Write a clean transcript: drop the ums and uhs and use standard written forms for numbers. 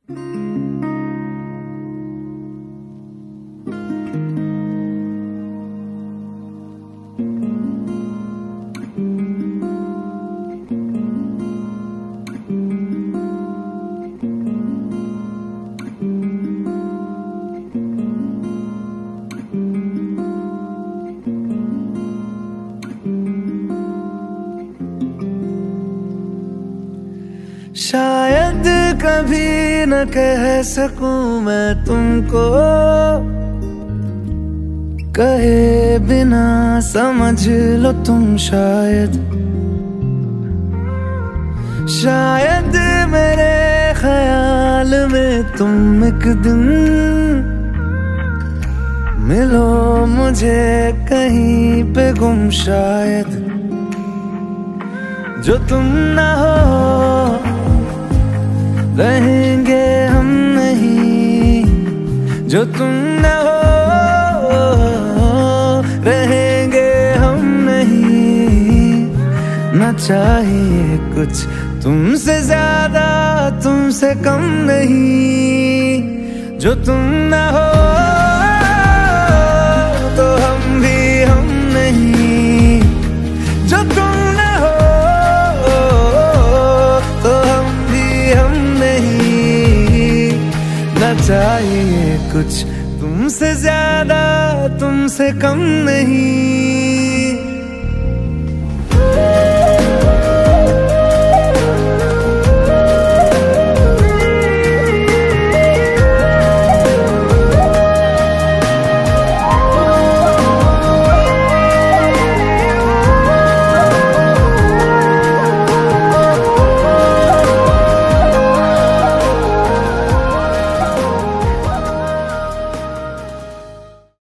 शायद कभी न कह सकूं मैं तुमको, कहे बिना समझ लो तुम शायद। शायद मेरे ख्याल में तुम एक दिन मिलो मुझे कहीं पे गुम शायद। जो तुम ना हो रहेंगे हम नहीं, जो तुम न हो रहेंगे हम नहीं। न चाहिए कुछ तुमसे ज्यादा तुमसे कम नहीं। जो तुम न हो तो हम भी हम नहीं, जो तुम न हो तो हम भी हम नहीं। न चाहिए कुछ तुमसे ज्यादा तुमसे कम नहीं।